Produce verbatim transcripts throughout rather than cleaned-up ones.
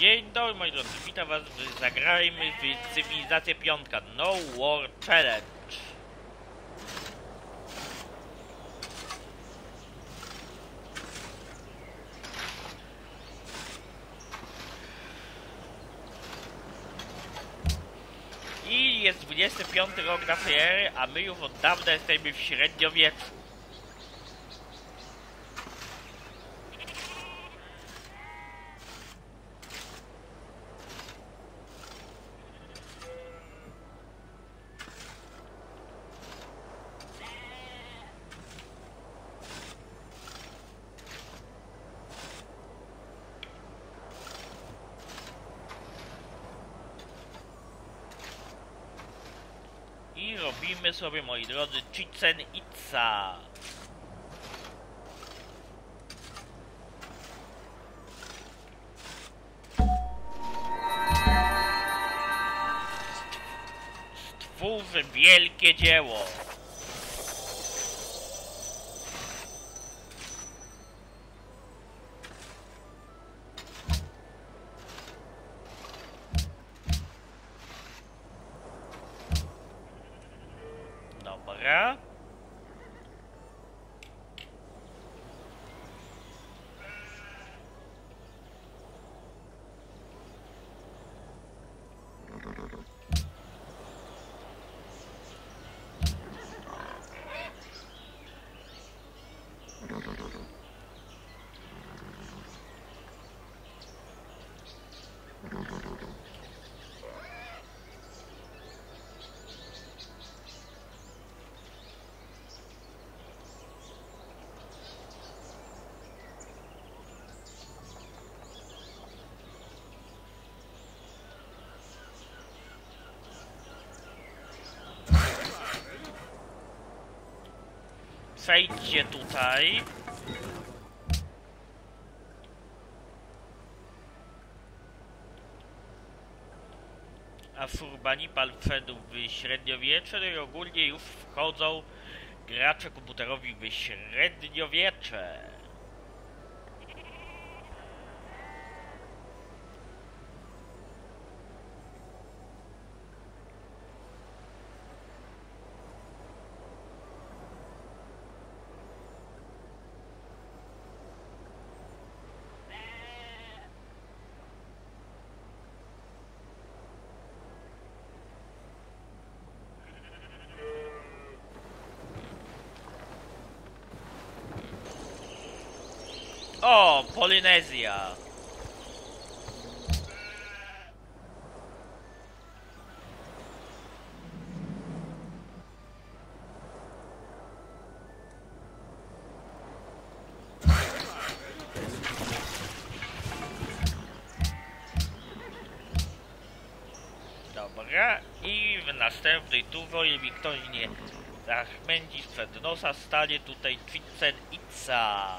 Dzień dobry moi drodzy, witam was w Zagrajmy w Cywilizację Piątka No War Challenge. I jest dwudziesty piąty rok naszej ery, a my już od dawna jesteśmy w średniowieczu. I robimy sobie, moi drodzy, Chichen Itza. Stwórz wielkie dzieło. Dobra. Przejdźcie tutaj. Ashurbanipal wszedł w średniowiecze, no i ogólnie już wchodzą gracze komputerowi w średniowiecze. O, Polinezja. Dobra, i w następnej turze, o ile mi ktoś nie zachmęci sprzed nosa, stanie tutaj Chichen Itza.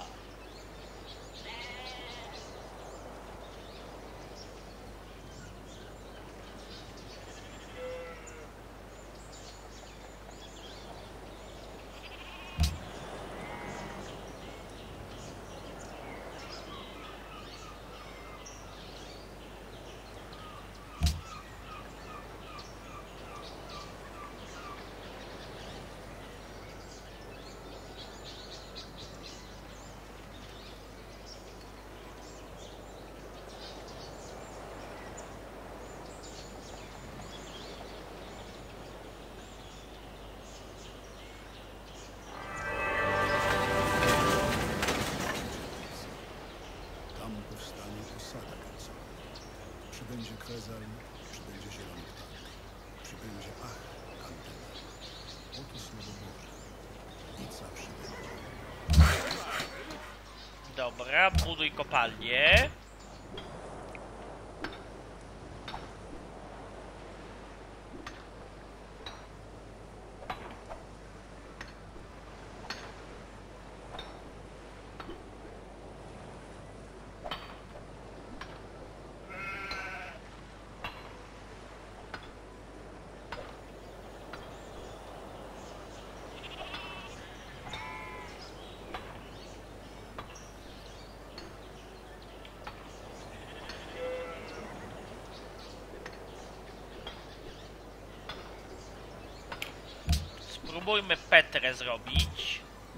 Przybędzie Kwezal, przybędzie Zielony Ptak, przybędzie Ach, Kantena. Oto słowo Boże. Ica przybędzie. Dobra, buduj kopalnię. Spróbujmy Petrę zrobić.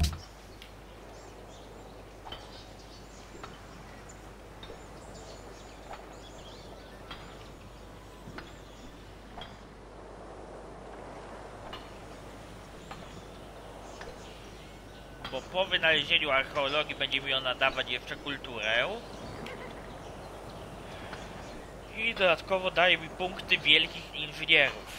Bo po wynalezieniu archeologii będzie mi ona dawać jeszcze kulturę. I dodatkowo daje mi punkty wielkich inżynierów.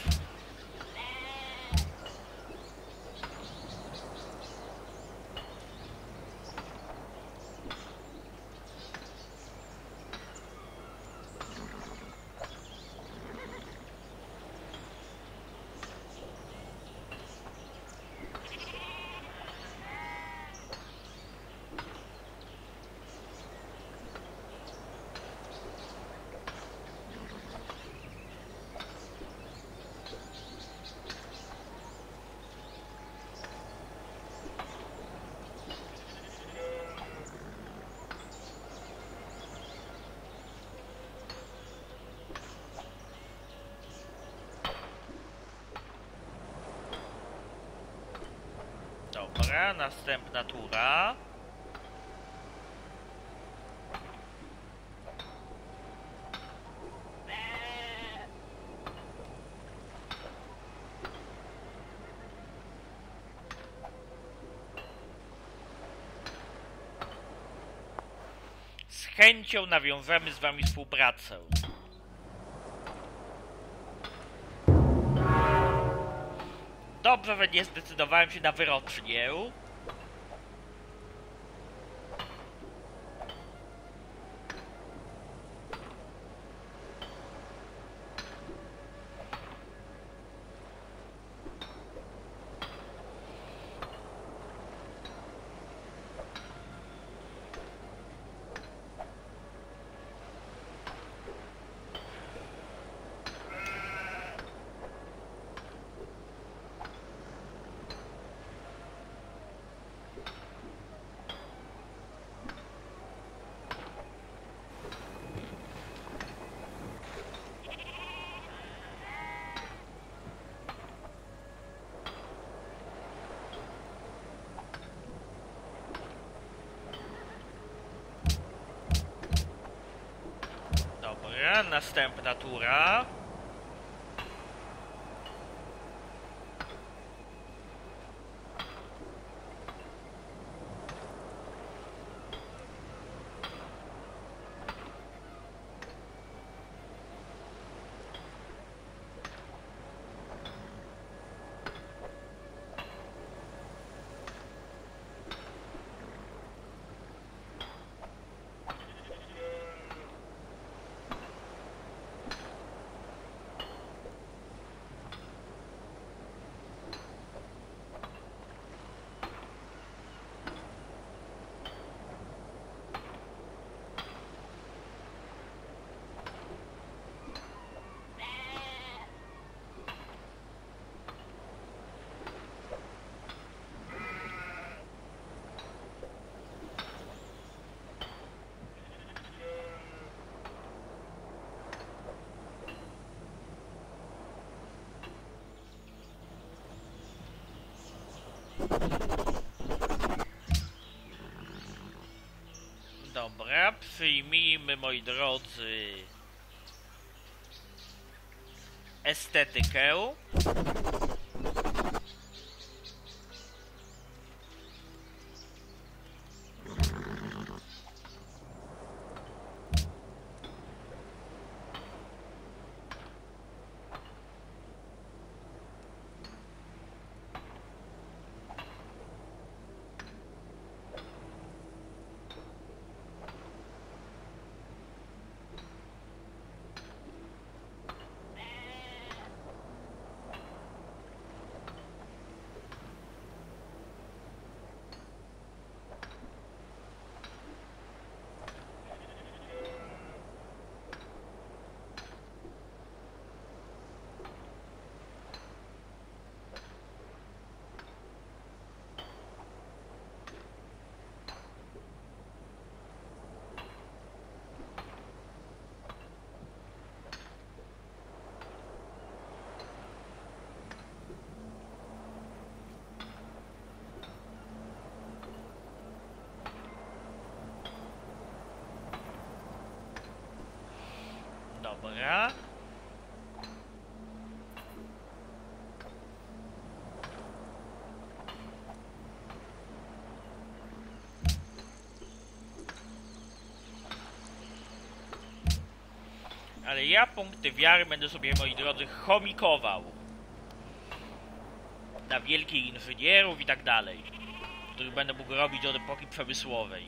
Dobra, następna tura. Z chęcią nawiążemy z wami współpracę. Dobrze, że nie zdecydowałem się na wyrocznię. Dobra, następna tura. Dobra, przyjmijmy, moi drodzy, estetykę. Dobra. Ale ja punkty wiary będę sobie, moi drodzy, chomikował. Na wielkich inżynierów i tak dalej. Których będę mógł robić od epoki przemysłowej.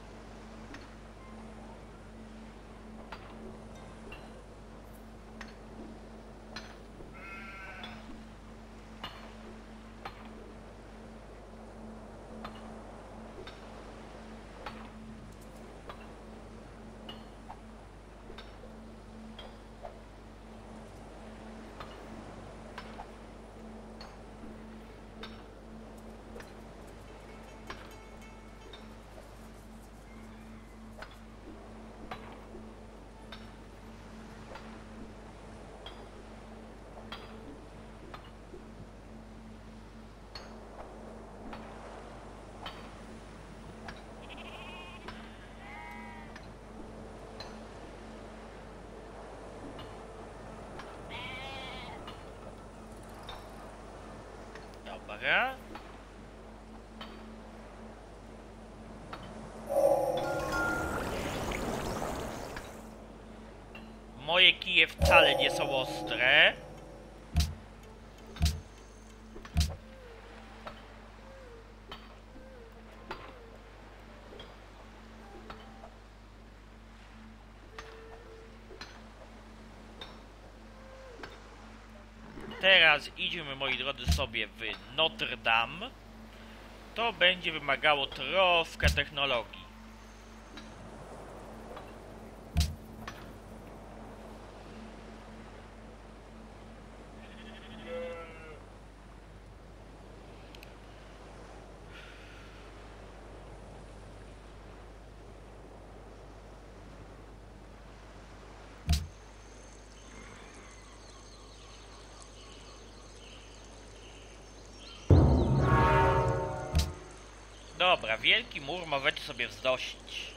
Dobra. Moje kije wcale nie są ostre. Teraz idziemy, moi drodzy, sobie w Notre Dame. To będzie wymagało troszkę technologii. Dobra, wielki mur możecie sobie wznosić.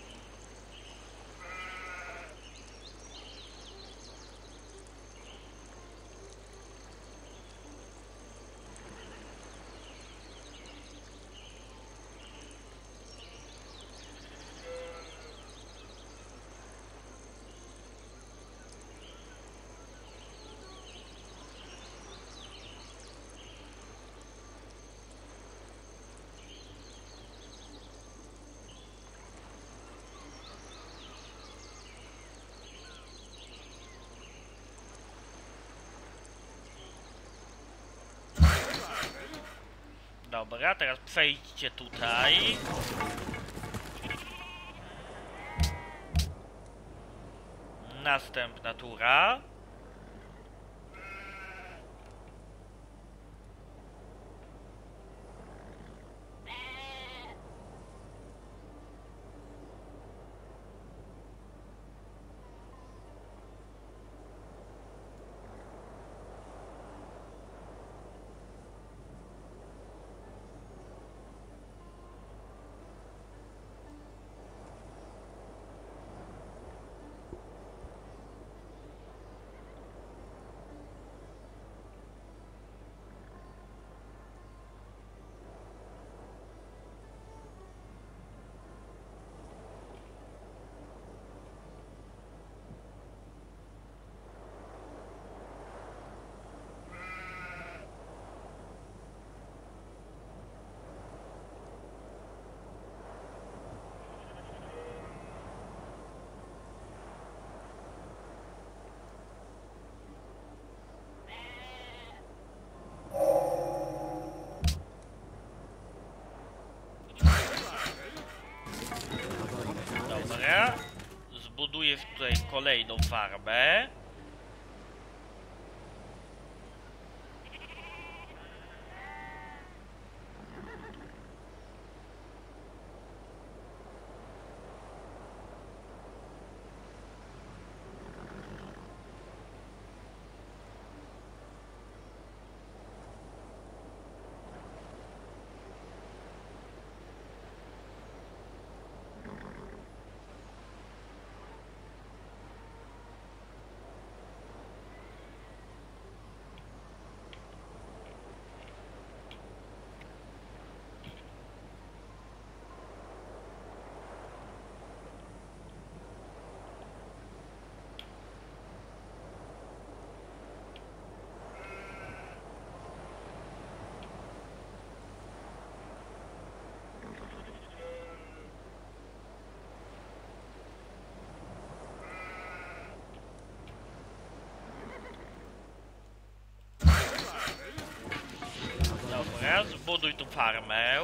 Dobra, teraz przejdźcie tutaj. Następna tura. Dobra. Zbuduję tutaj kolejną farmę. zbuduj tu farmę.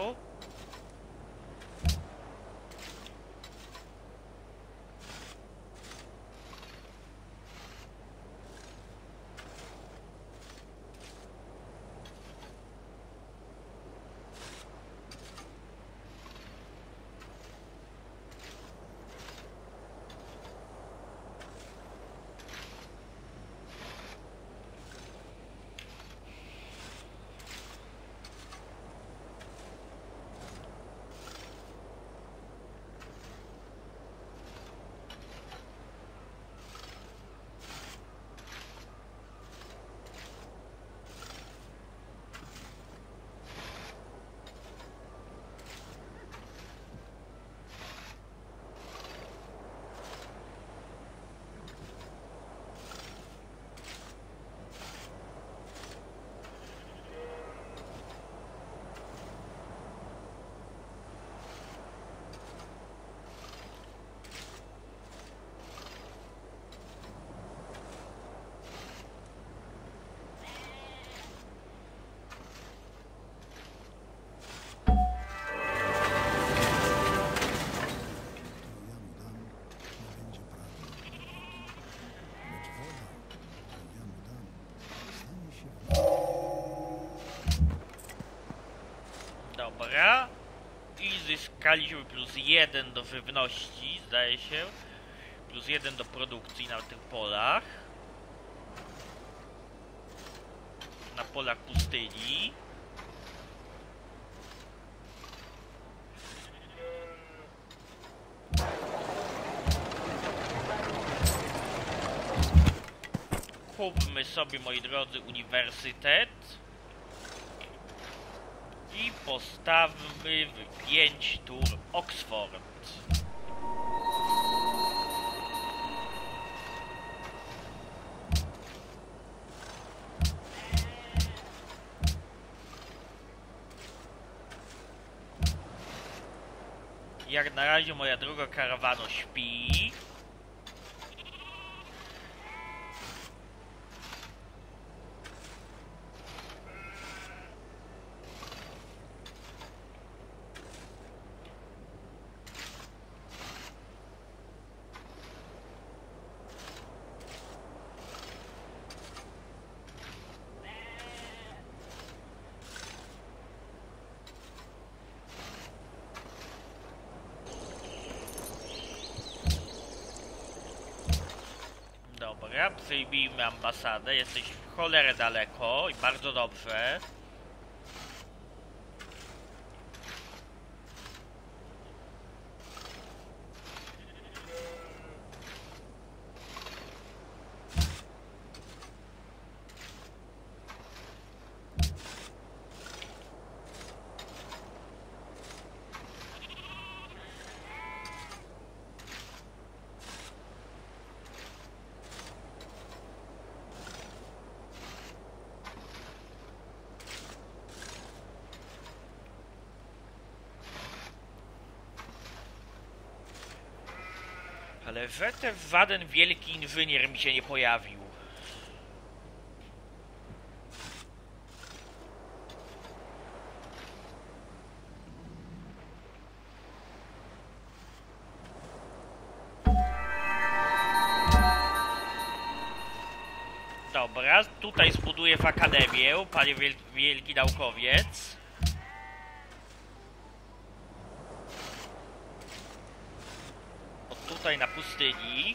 Dobra. I zyskaliśmy plus jeden do żywności, zdaje się. Plus jeden do produkcji na tych polach. Na polach pustyni. Kupmy sobie, moi drodzy, uniwersytet. I postawmy w pięć tur Oxford. Jak na razie moja druga karawano śpi. Dobra, przyjmijmy ambasadę, jesteś w cholerę daleko i bardzo dobrze. Ale że ten żaden wielki inżynier mi się nie pojawił. Dobra, tutaj zbuduję w akademię, panie wiel wielki naukowiec. Tutaj na pustyni.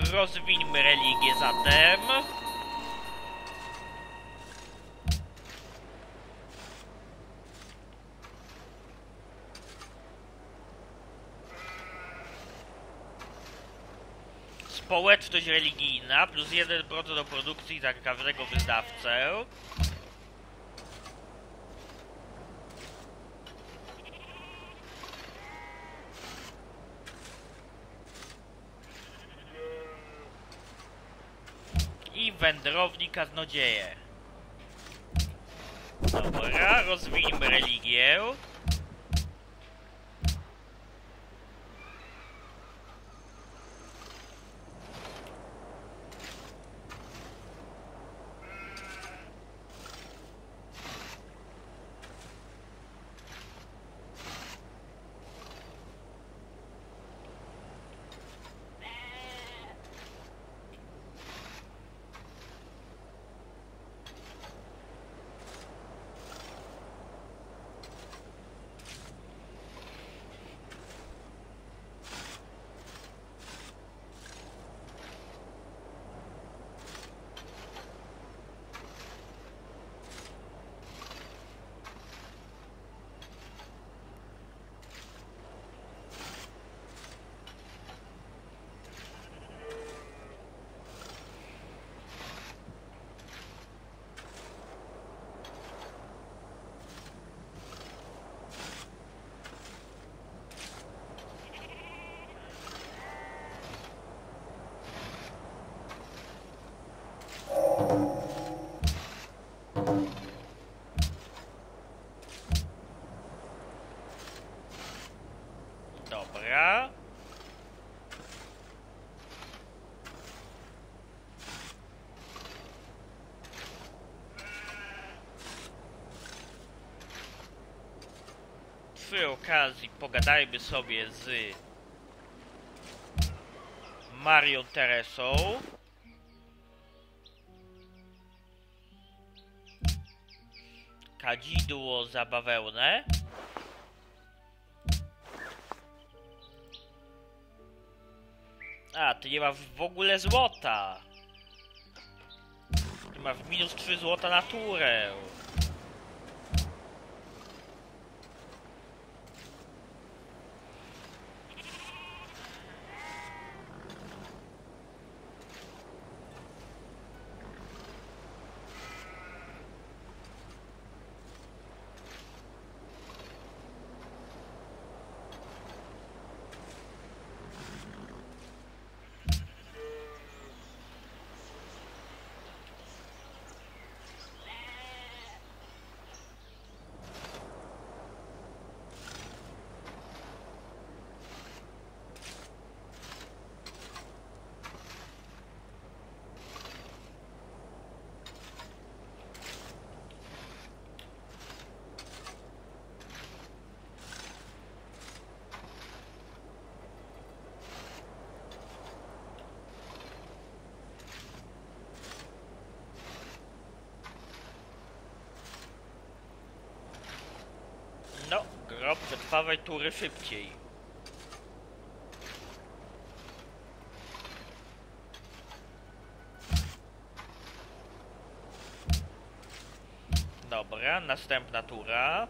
rozwińmy religię zatem. Społeczność religijna plus jeden procent do produkcji za każdego wydawcę. I wędrowni kaznodzieje. Dobra, rozwijmy religię. Dobra. Przy okazji pogadajmy sobie z Marią Teresą. Kadzidło zabawełne. A, ty nie ma w ogóle złota. Ty ma w minus trzy złota naturę. No, grob, przetrwawaj tury szybciej. Dobra, następna tura.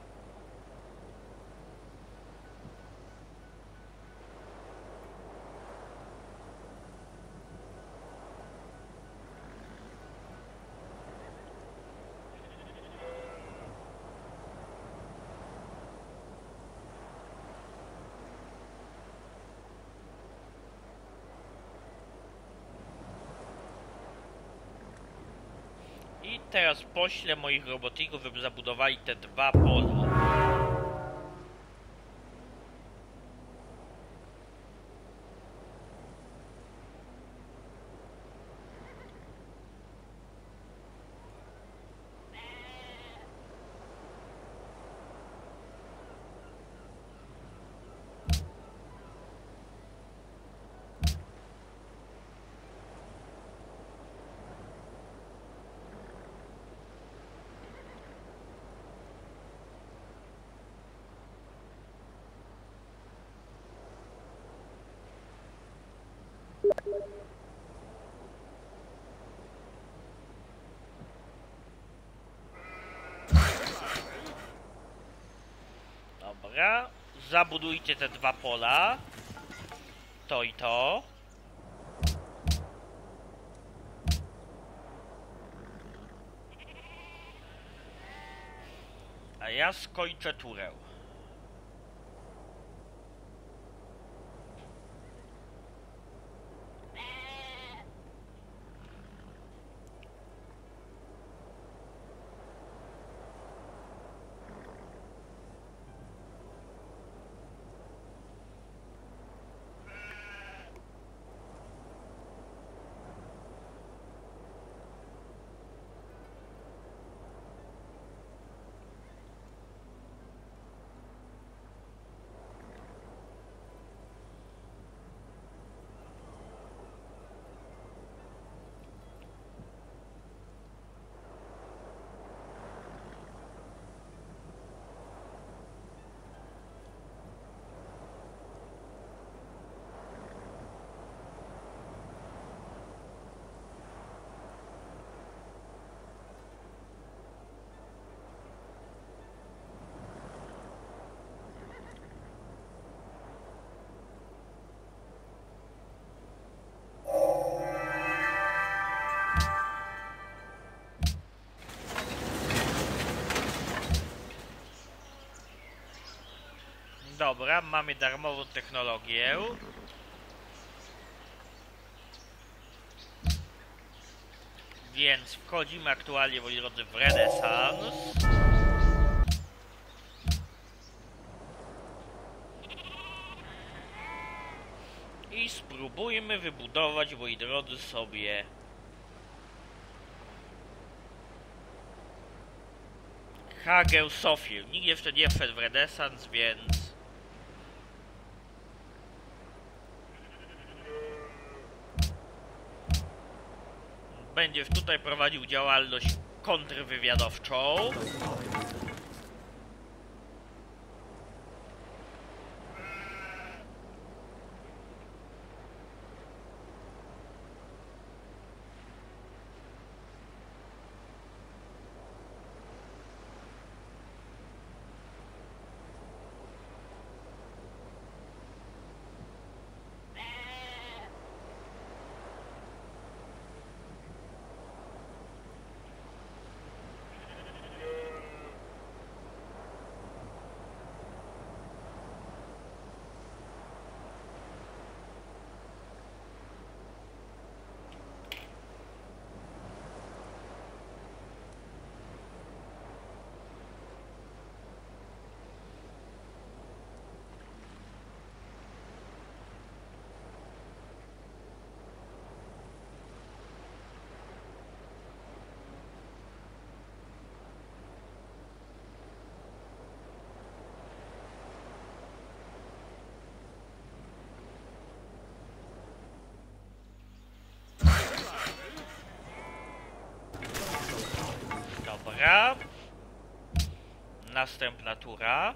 I teraz poślę moich robotników, żeby zabudowali te dwa pola. Dobra, zabudujcie te dwa pola. To i to. A ja skończę turę. Dobra, mamy darmową technologię. Więc wchodzimy aktualnie, moi drodzy, w renesans. I spróbujmy wybudować, moi drodzy, sobie Hagię Sofię. Nikt jeszcze nie wszedł w renesans, więc będzie tutaj prowadził działalność kontrwywiadowczą. Dobra. Następna tura.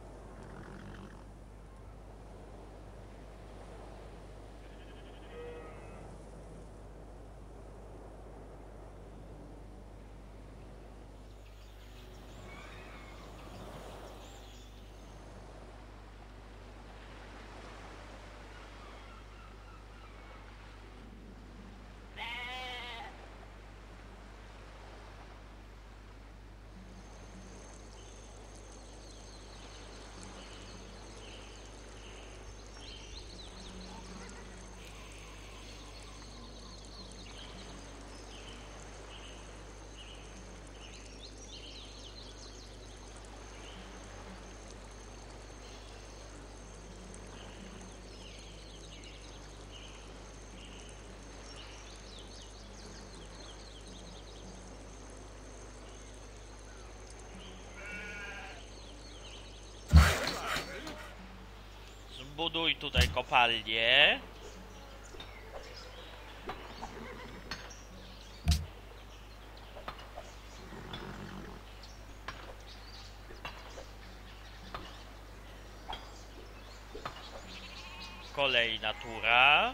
Zbuduj tutaj kopalnię. Kolejna tura.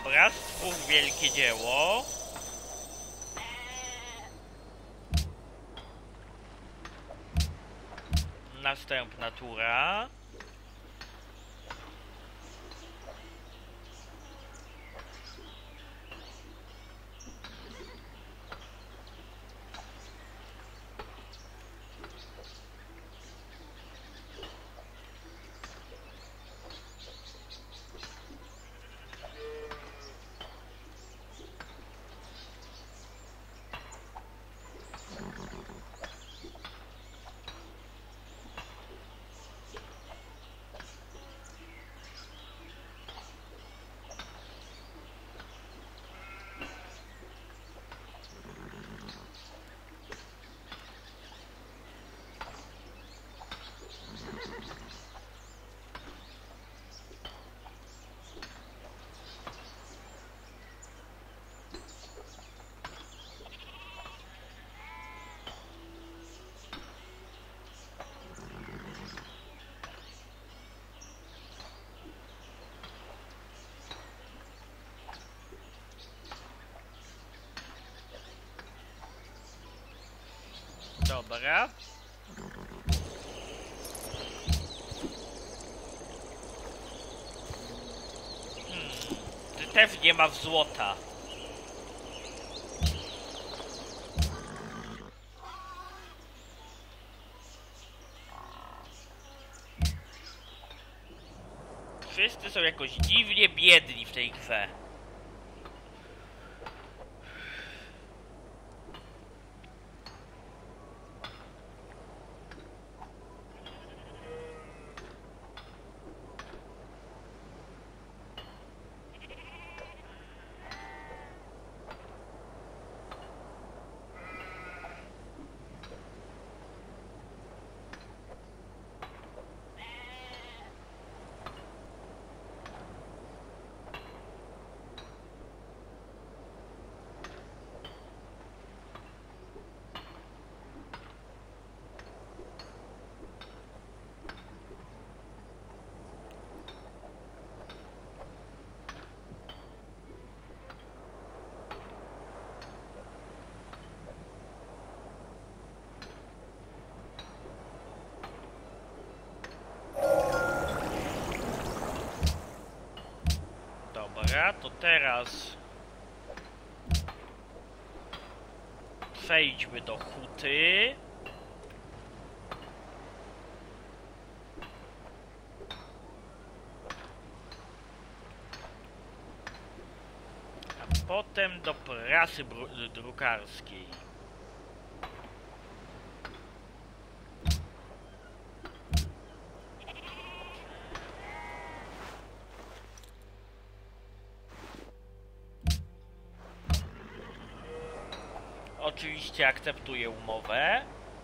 Dobra, stwór wielkie dzieło. Następna tura. Dobra. Hmm. Ty też nie ma złota. Wszyscy są jakoś dziwnie biedni w tej grze. Dobra, to teraz przejdźmy do huty. A potem do prasy drukarskiej. Oczywiście akceptuję umowę.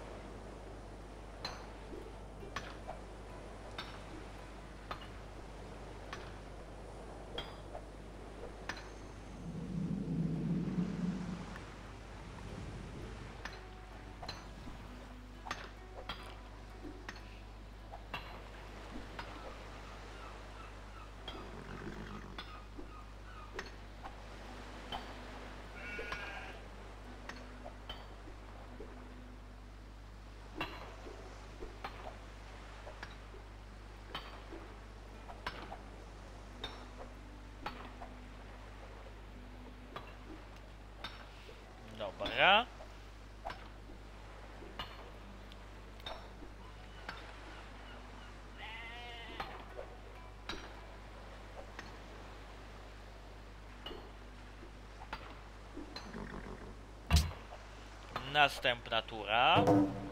Dobra. Następna tura.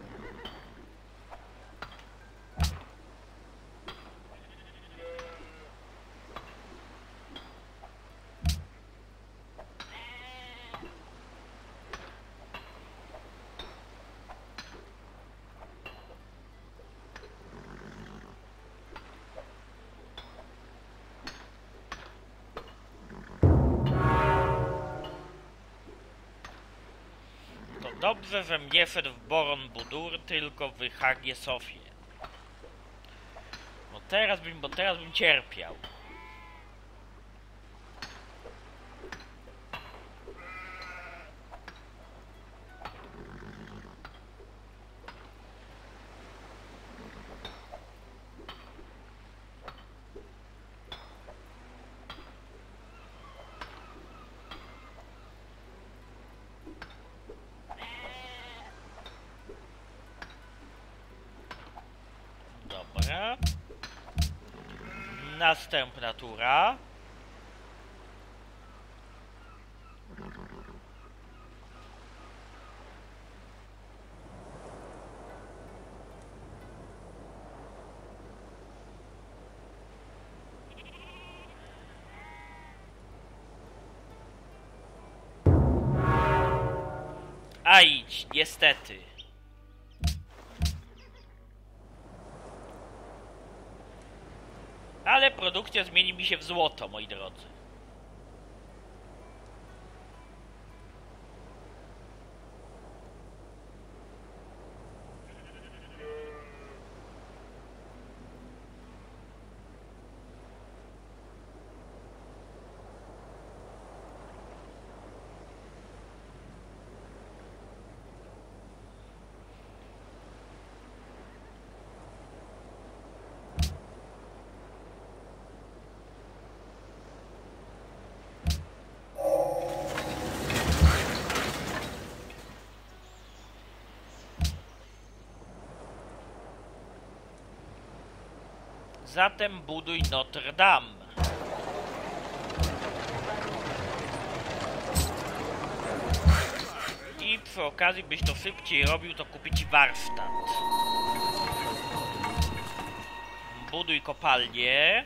Dobrze, że nie szedł w Boron-Budur, tylko w Hagie Sofię. Bo teraz bym, bo teraz bym cierpiał. Następna tura. A idź, niestety. Ale produkcja zmieni mi się w złoto, moi drodzy. Zatem buduj Notre Dame. I przy okazji, byś to szybciej robił, to kupić warsztat. Buduj kopalnię.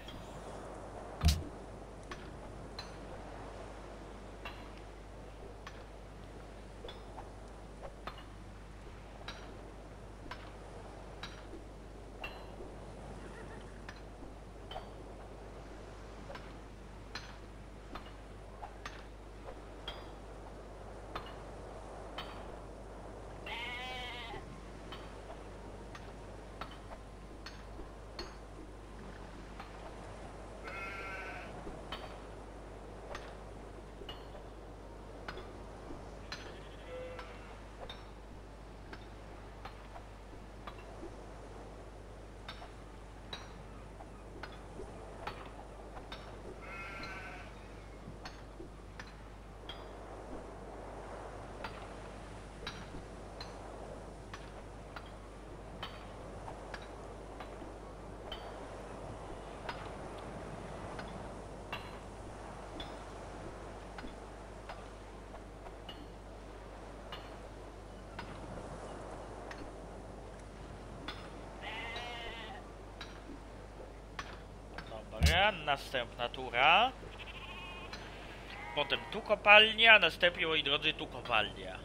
Następna tura. Potem tu kopalnia, następnie, moi drodzy, tu kopalnia.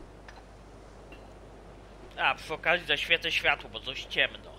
A, przy okazji zaświecę światło, bo coś ciemno.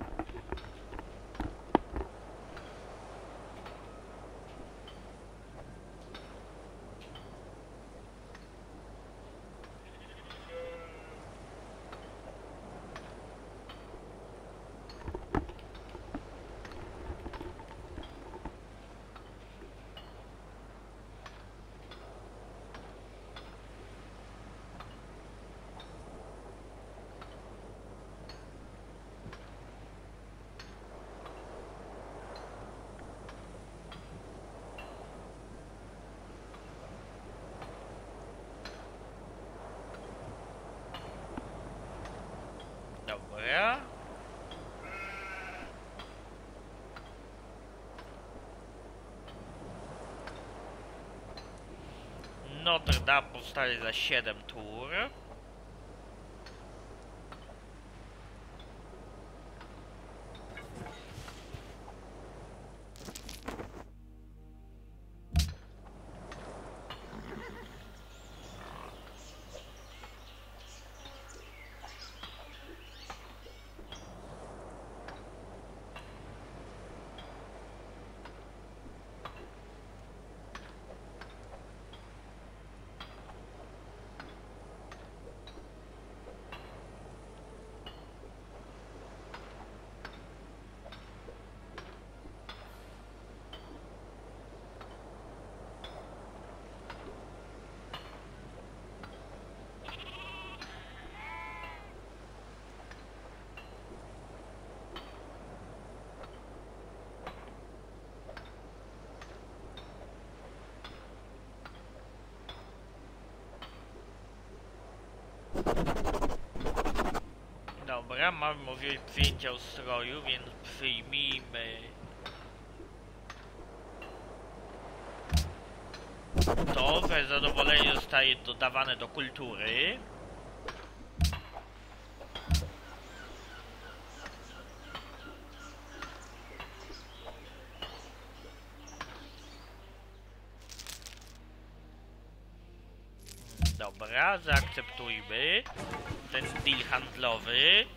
Dobra. Notre Dame powstaje za siedem tur. Dobra, mamy możliwość przyjęcia ustroju, więc przyjmijmy To we zadowolenie zostaje dodawane do kultury. Dobra, zaakceptujmy ten deal handlowy.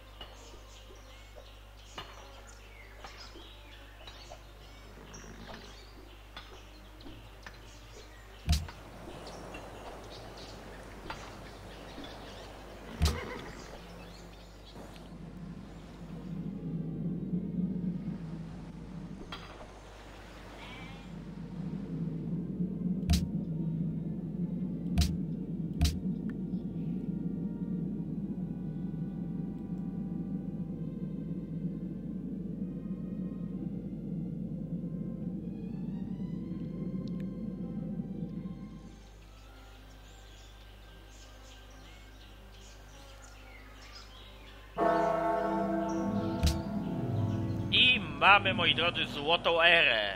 Mamy, moi drodzy, złotą erę.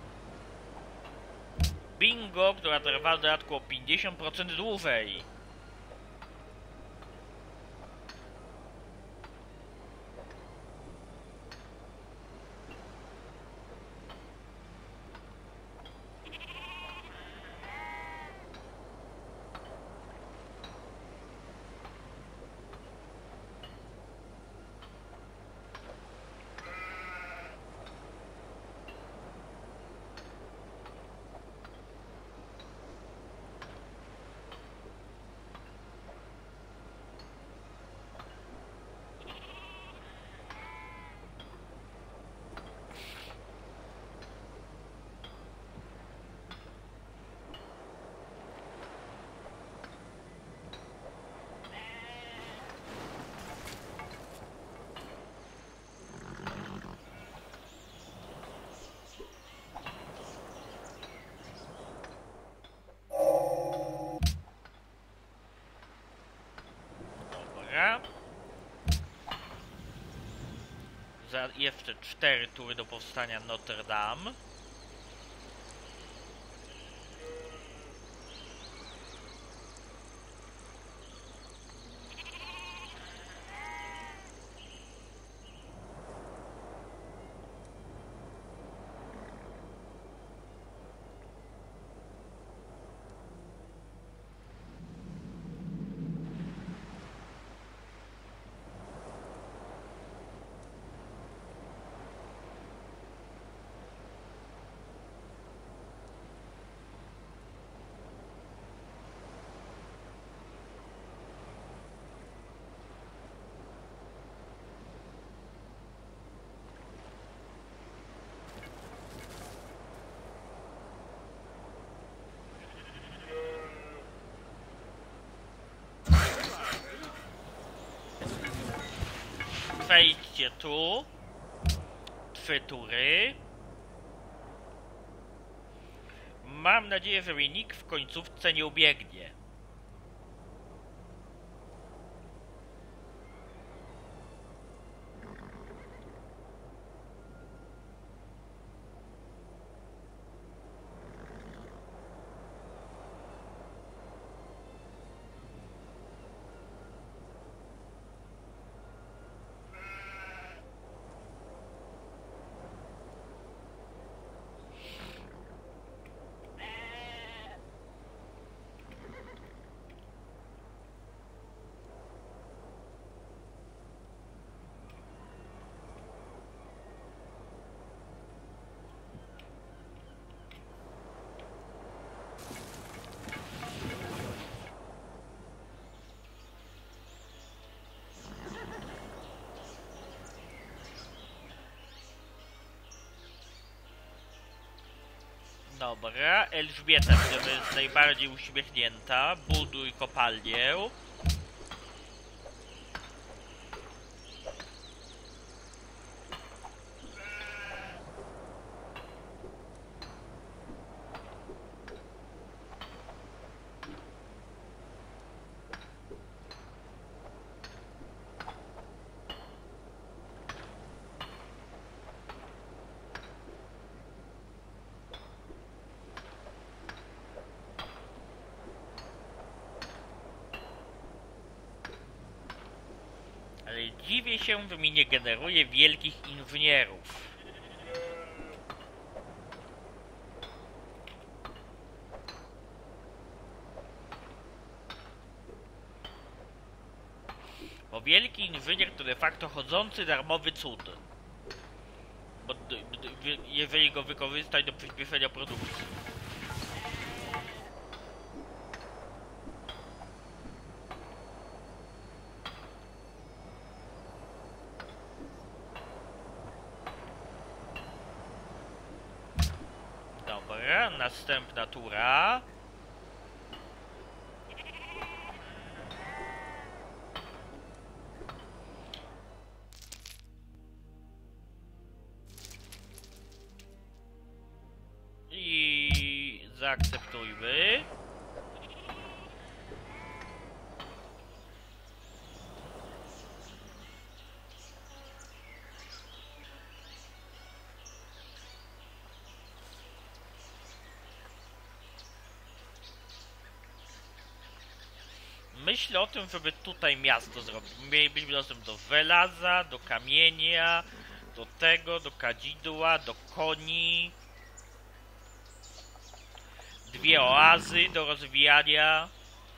Bingo, która trwa w dodatku o pięćdziesiąt procent dłużej. Za jeszcze cztery tury do powstania Notre Dame. Wejdźcie tu. Trzy tury. Mam nadzieję, że mi nikt w końcówce nie ubiegnie. Dobra, Elżbieta jest najbardziej uśmiechnięta. Buduj kopalnię. Dziwię się, że mi nie generuje wielkich inżynierów. Bo wielki inżynier to de facto chodzący darmowy cud. Bo jeżeli go wykorzystać do przyspieszenia produkcji. Dobra, następna tura. I zaakceptujmy. Myślę o tym, żeby tutaj miasto zrobić. Mielibyśmy dostęp do żelaza, do kamienia, do tego, do kadzidła, do koni. Dwie oazy do rozwijania.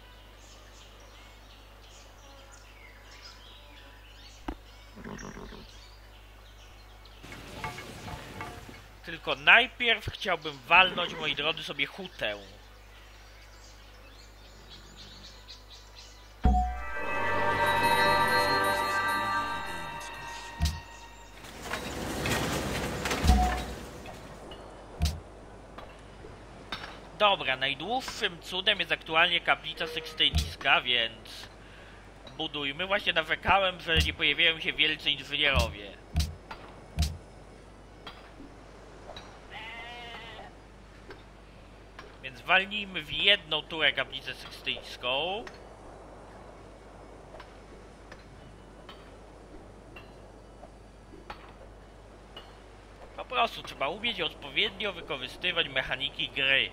Tylko najpierw chciałbym walnąć, moi drodzy, sobie hutę. Dobra, najdłuższym cudem jest aktualnie kaplica Sykstyjska, więc budujmy. Właśnie narzekałem, że nie pojawiają się wielcy inżynierowie. Więc walnijmy w jedną turę kaplicę Sykstyjską. Po prostu trzeba umieć odpowiednio wykorzystywać mechaniki gry.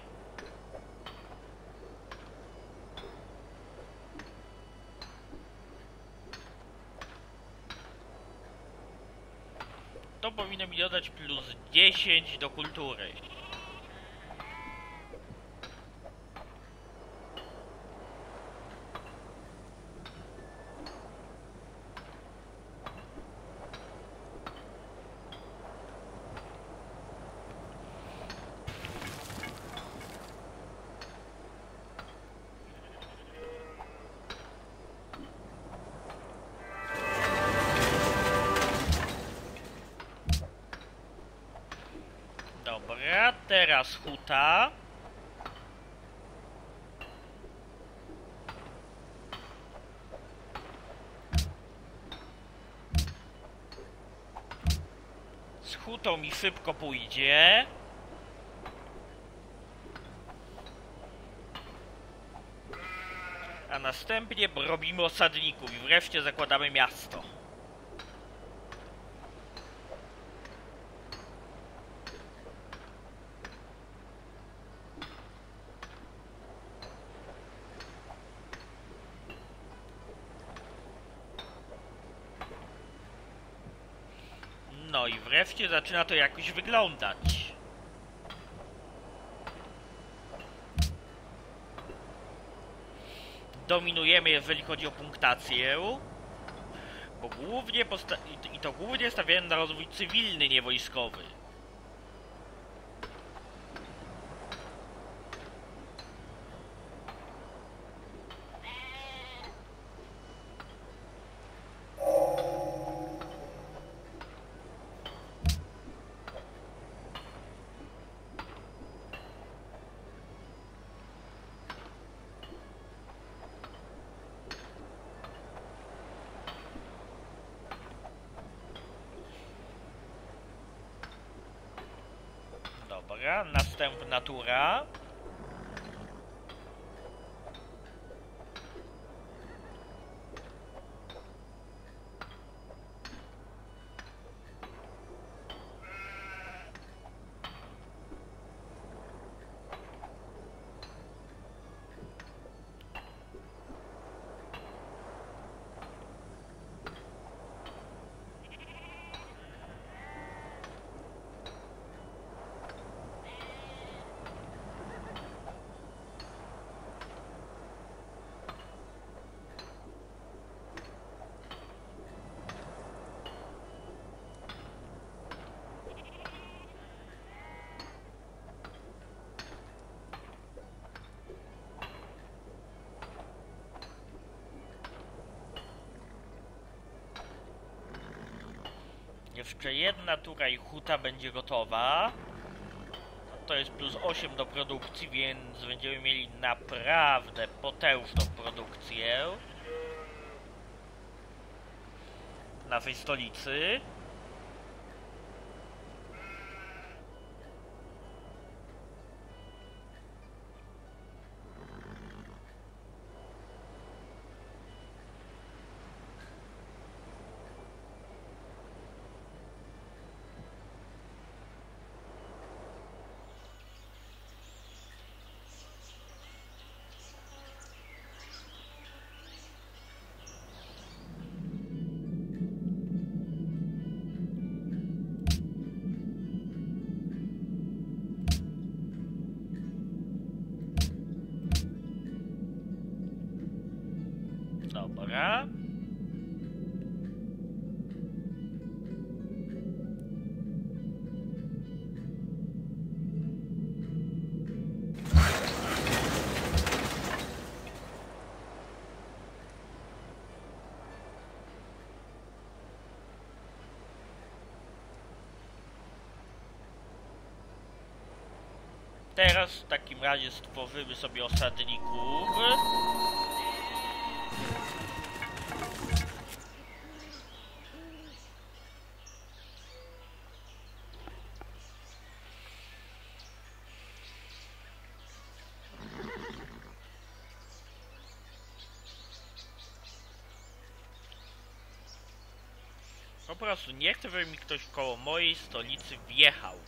To powinno mi dodać plus dziesięć do kultury. Dobra, teraz huta. Z hutą mi szybko pójdzie. A następnie robimy osadników i wreszcie zakładamy miasto. No i wreszcie zaczyna to jakoś wyglądać. Dominujemy, jeżeli chodzi o punktację. Bo głównie i to głównie stawiałem na rozwój cywilny, nie wojskowy. Dobra, następna tura. Jeszcze jedna tura i huta będzie gotowa. To jest plus osiem do produkcji, więc będziemy mieli naprawdę potężną produkcję w naszej stolicy. Dobra. Teraz w takim razie stworzymy sobie osadników. Po prostu nie chcę, żeby mi ktoś koło mojej stolicy wjechał.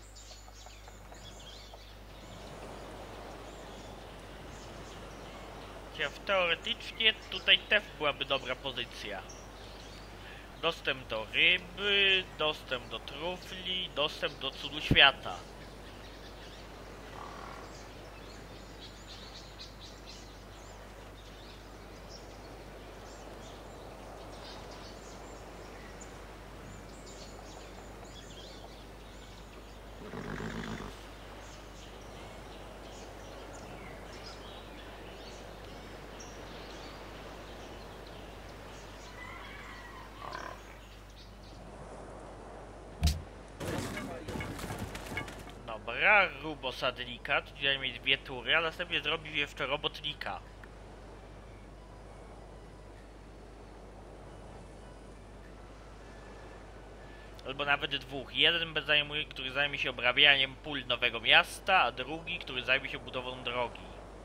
Teoretycznie tutaj też byłaby dobra pozycja. Dostęp do ryby, dostęp do trufli, dostęp do cudu świata. Dobra, rób osadnika, tu będziemy mieć dwie tury, a następnie zrobił jeszcze robotnika. Albo nawet dwóch. Jeden zajmuje, który zajmie się obrabianiem pól nowego miasta, a drugi, który zajmie się budową drogi.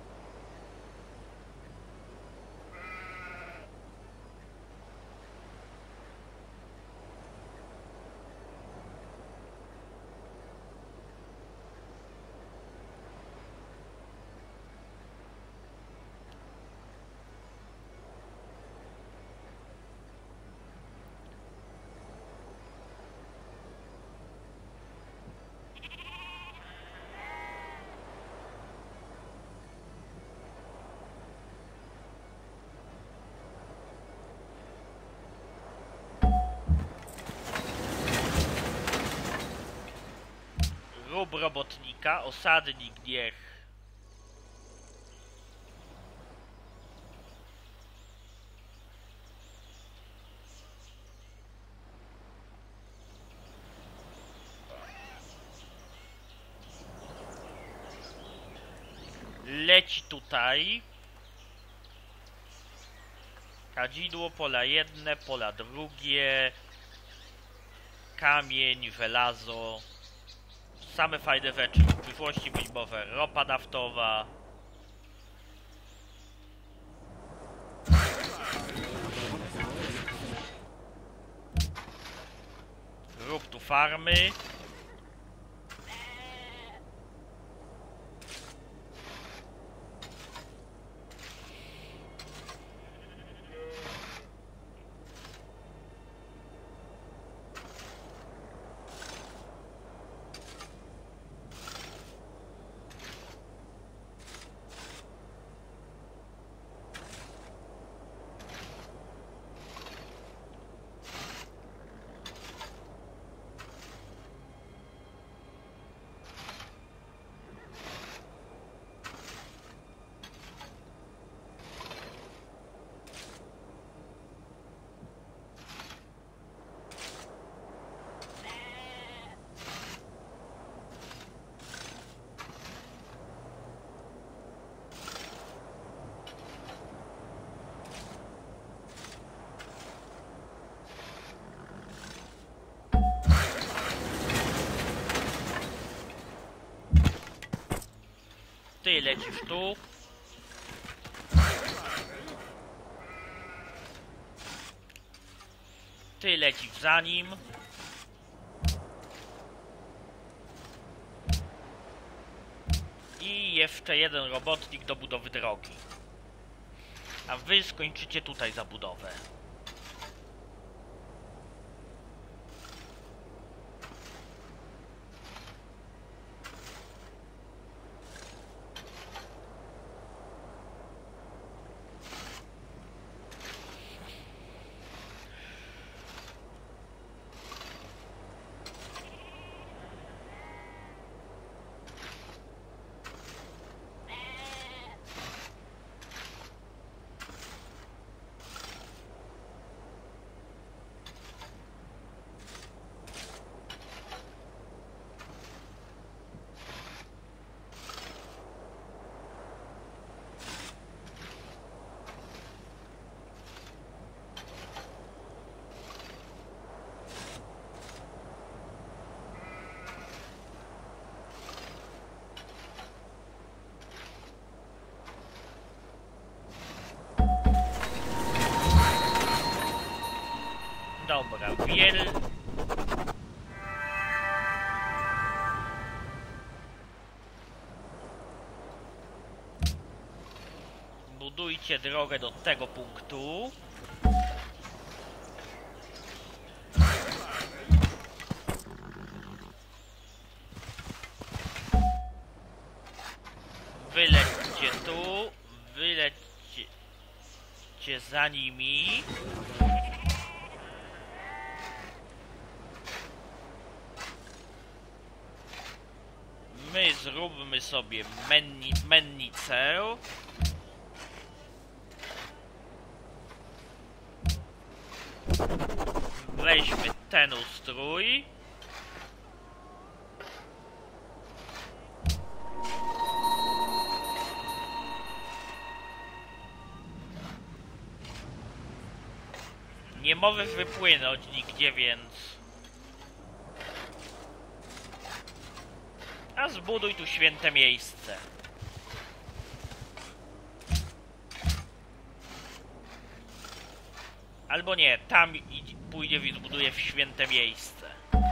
Rób robotnika, osadnik niech leci tutaj. Kadzidło, pola jedne, pola drugie, kamień, żelazo. Same fajne rzeczy. W przyszłości być może ropa naftowa. Rób tu farmy. lecisz tu. Ty lecisz za nim. I jeszcze jeden robotnik do budowy drogi. A wy skończycie tutaj zabudowę. Dobra, wiel... Budujcie drogę do tego punktu. Wylećcie tu, wylećcie za nimi. My zróbmy sobie menni mennicę. Weźmy ten ustrój. Nie możesz wypłynąć nigdzie, więc... A zbuduj tu święte miejsce. Albo nie, tam pójdzie i zbuduje w święte miejsce.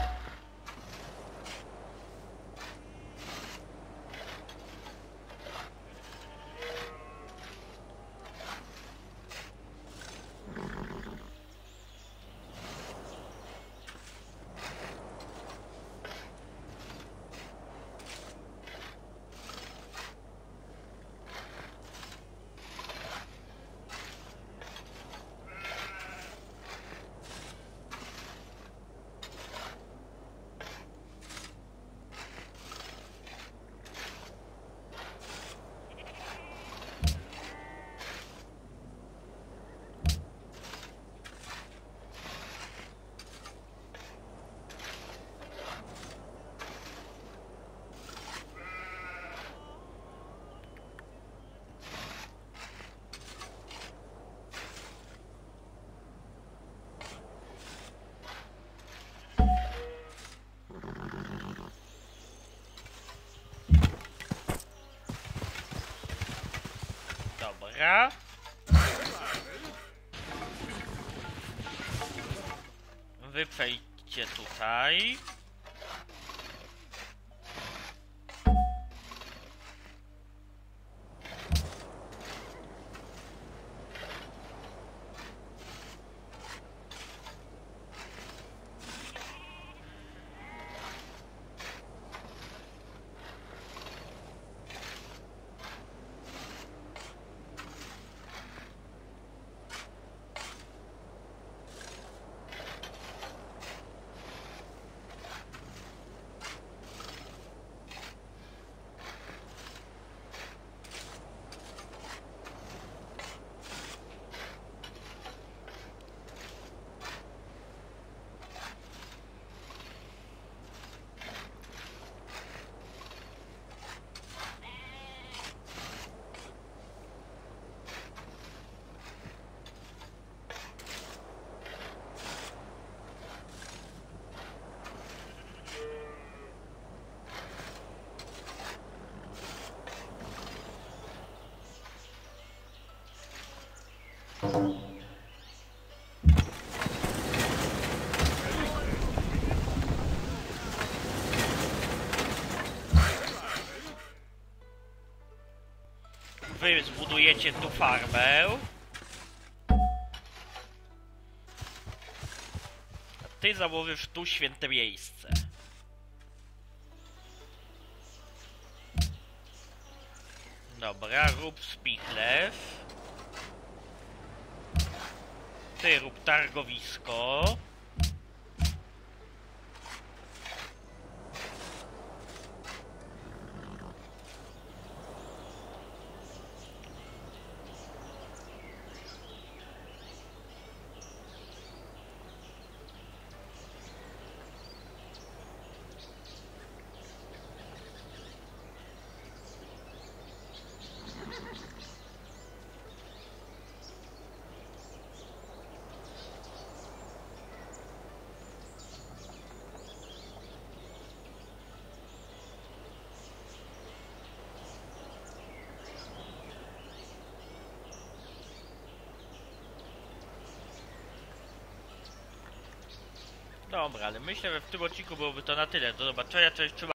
Dobra. Wy przejdźcie tutaj. Wy zbudujecie tu farmę. A ty założysz tu święte miejsce. Dobra, rób spichlew. Ty rób targowisko. Dobra, ale myślę, że w tym odcinku byłoby to na tyle. Do zobaczenia, cześć, trzymajcie.